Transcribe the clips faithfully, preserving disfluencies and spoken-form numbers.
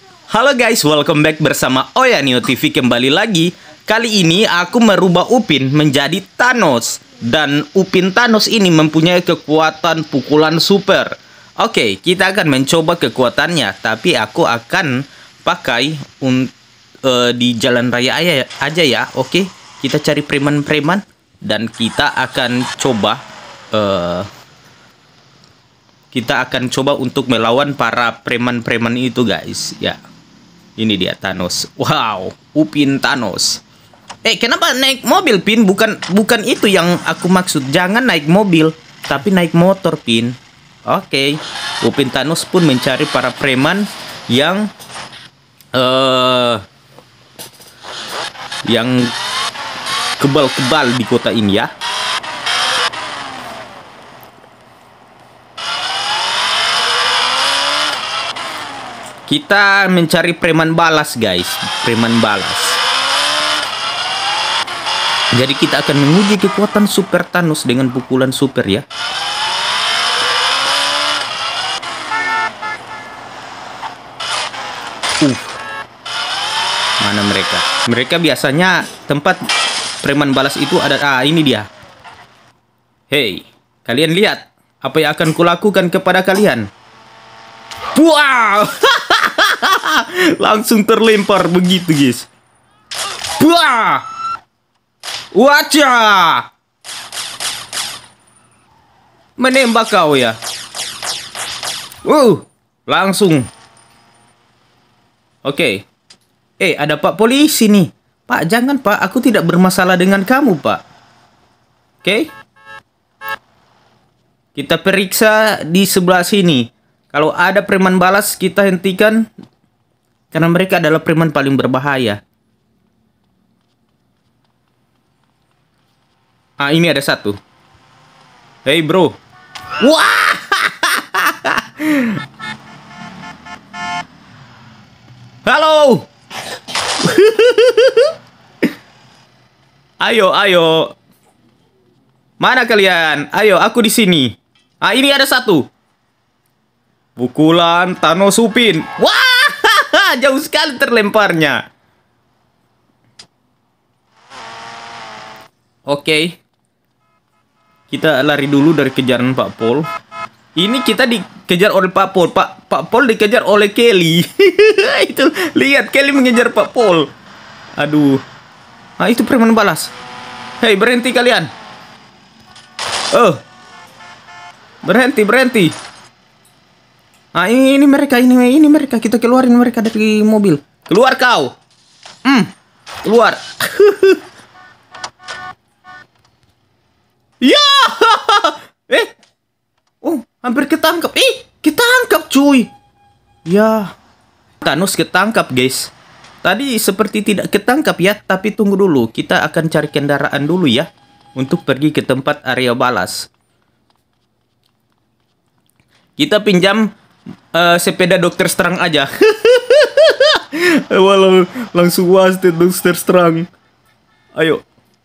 Halo guys, welcome back bersama Oyaneo T V kembali lagi. Kali ini aku merubah Upin menjadi Thanos. Dan Upin Thanos ini mempunyai kekuatan pukulan super. Oke, kita akan mencoba kekuatannya. Tapi aku akan pakai un uh, di jalan raya aja, aja ya. Oke, kita cari preman-preman. Dan kita akan coba uh, Kita akan coba untuk melawan para preman-preman itu guys. Ya, ini dia Thanos. Wow, Upin Thanos. Eh, kenapa naik mobil, Pin? Bukan bukan itu yang aku maksud. Jangan naik mobil, tapi naik motor, Pin. Oke. Upin Thanos pun mencari para preman yang uh, yang kebal-kebal di kota ini ya. Kita mencari preman balas, guys. Preman balas. Jadi kita akan menguji kekuatan Super Thanos dengan pukulan super ya. Uh. Mana mereka? Mereka biasanya tempat preman balas itu ada. Ah, ini dia. Hey, kalian lihat apa yang akan kulakukan kepada kalian? Wow. Langsung terlempar begitu, guys. Wah. Wajah. Menembak kau ya. Uh, langsung. Oke. Eh, ada Pak polisi nih. Pak, jangan Pak, aku tidak bermasalah dengan kamu, Pak. Oke. Kita periksa di sebelah sini. Kalau ada preman balas, kita hentikan. Karena mereka adalah preman paling berbahaya. Ah, ini ada satu. Hey bro. Wah. Halo. Ayo, ayo. Mana kalian? Ayo, aku di sini. Ah, ini ada satu. Pukulan Thanos Upin. Wah, jauh sekali terlemparnya. Oke. Kita lari dulu dari kejaran Pak Pol. Ini kita dikejar oleh Pak Pol. Pak Pak Pol dikejar oleh Kelly. Itu lihat Kelly mengejar Pak Pol. Aduh. Ah, itu preman balas. Hei, berhenti kalian. Oh. Berhenti, berhenti. Ah, ini, ini mereka, ini ini mereka. Kita keluarin mereka dari mobil. Keluar kau. Hmm. Keluar. Ya. Eh. Oh, hampir ketangkap. Eh, ketangkap cuy. Ya. Thanos ketangkap, guys. Tadi seperti tidak ketangkap ya, tapi tunggu dulu. Kita akan cari kendaraan dulu ya untuk pergi ke tempat area balas. Kita pinjam uh, sepeda dokter Strang aja. Walau langsung wasted dokter Strang. Ayo.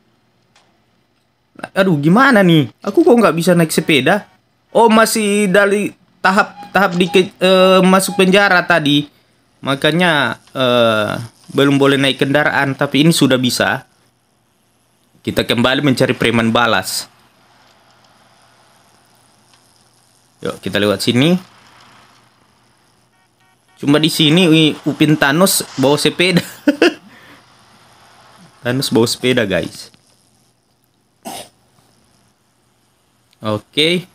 Aduh, gimana nih? Aku kok nggak bisa naik sepeda? Oh, masih dari tahap-tahap di uh, masuk penjara tadi. Makanya uh, belum boleh naik kendaraan. Tapi ini sudah bisa. Kita kembali mencari preman balas. Yuk, kita lewat sini. Cuma di sini Upin Thanos bawa sepeda. Thanos bawa sepeda, guys. Oke.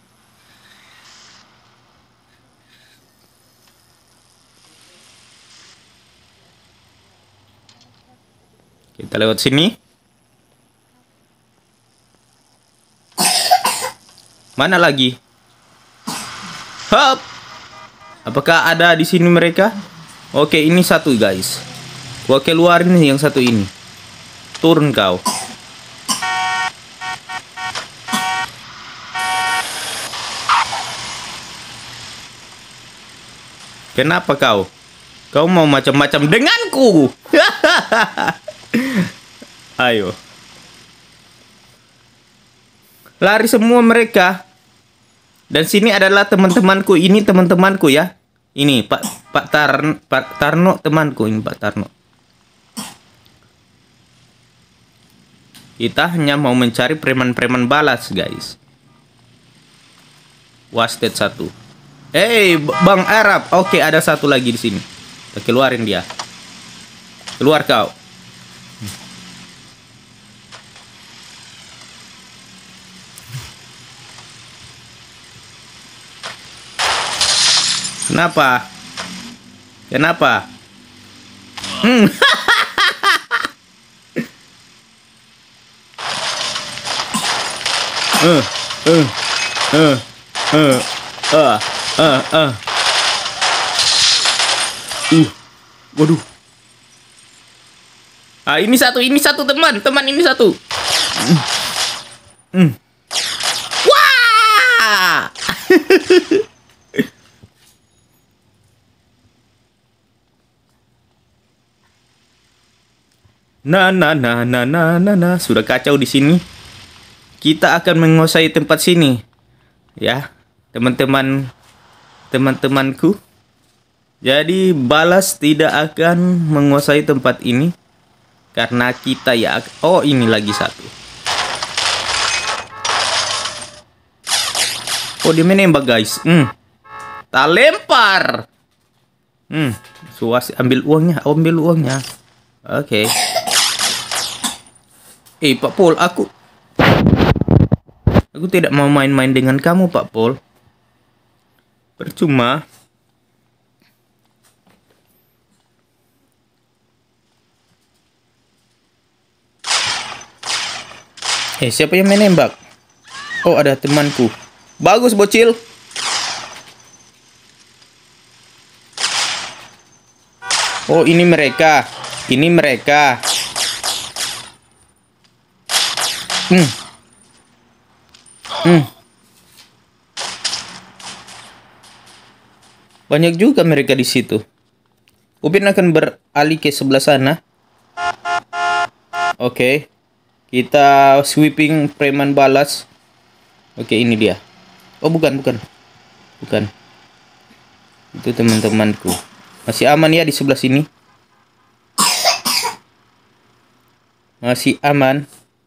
Kita lewat sini. Mana lagi? Hop. Apakah ada di sini mereka? Oke, ini satu, guys. Gua keluarin yang satu ini. Turun kau. Kenapa kau? Kau mau macam-macam denganku? Ayo. Lari semua mereka. Dan sini adalah teman-temanku. Ini teman-temanku ya. Ini Pak Pak Tar Pak Tarno temanku ini Pak Tarno. Kita hanya mau mencari preman-preman balas, guys. Wasted satu. Hey, Bang Arab. Oke, ada satu lagi di sini. Kita keluarin dia. Keluar kau. Kenapa? Kenapa? Hmm. Eh, eh, eh, eh, ah, ah, ah. Uh, waduh. Ah, ini satu, ini satu teman, teman ini satu. Hmm. Wah! Nah, nah, nah, nah, nah, nah, nah, sudah kacau di sini. Kita akan menguasai tempat sini, ya, teman-teman, teman-temanku. Jadi balas tidak akan menguasai tempat ini karena kita ya. Oh, ini lagi satu. Oh, dia menembak, guys. Hmm, tak lempar. Hmm, suas ambil uangnya, ambil uangnya. Oke. Okay. Eh, Pak Pol, aku Aku tidak mau main-main dengan kamu, Pak Pol. Percuma. Eh, siapa yang menembak? Oh, ada temanku. Bagus, bocil. Oh, ini mereka. Ini mereka. Hmm. Hmm. Banyak juga mereka di situ. Upin akan beralih ke sebelah sana. Oke. Okay. Kita sweeping preman balas. Oke, okay, ini dia. Oh, bukan, bukan. Bukan. Itu teman-temanku. Masih aman ya di sebelah sini? Masih aman.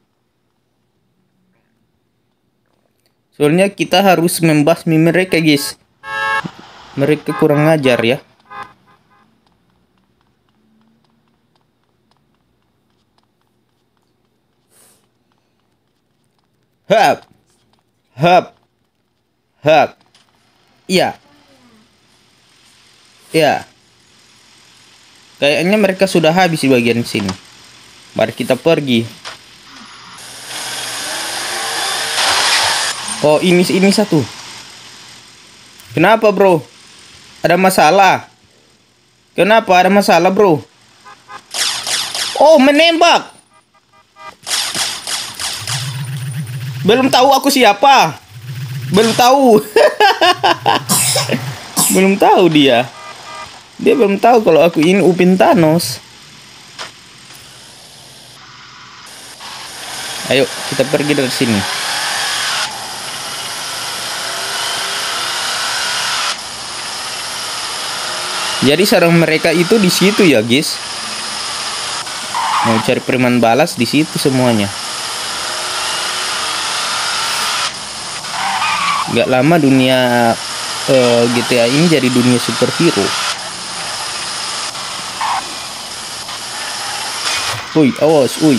Soalnya kita harus membasmi mereka, guys. Mereka kurang ngajar ya. Hap. Hap. Hap. Iya. Iya. Kayaknya mereka sudah habis di bagian sini. Mari kita pergi. Oh, ini ini satu. Kenapa, bro? Ada masalah? Kenapa ada masalah, bro? Oh, menembak. Belum tahu aku siapa. Belum tahu. Belum tahu dia. Dia belum tahu kalau aku ini Upin Thanos. Ayo, kita pergi dari sini. Jadi sarang mereka itu di situ ya, guys. Mau cari preman balas di situ semuanya. Gak lama dunia uh, G T A ini jadi dunia superhero. Woi, awas, woi.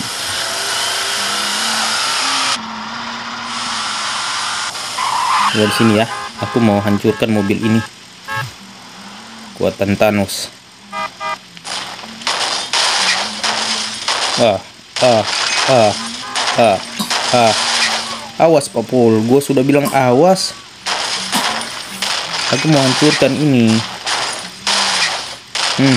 Dari sini ya. Aku mau hancurkan mobil ini. Kuatan Thanos. Ah, ah, ah, ah, ah. Awas, Pak Pol. Gue sudah bilang awas. Aku mau hancurkan ini. Hmm.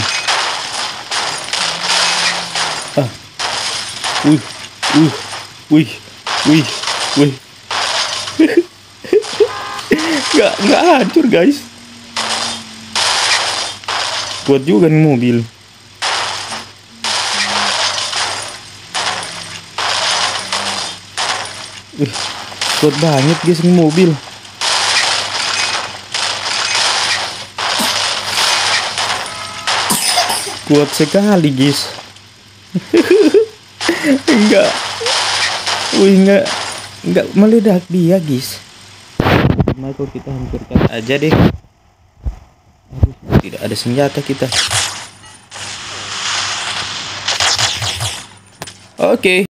Ah. Wih, wih, wih, wih, wih. Gak, gak hancur, guys. Kuat juga nih mobil. Wih, kuat banget guys ini mobil. Kuat sekali, guys. Enggak. Wih, enggak. Enggak meledak dia, guys. Michael kita hancurkan aja deh. Aduh, tidak ada senjata kita. Oke.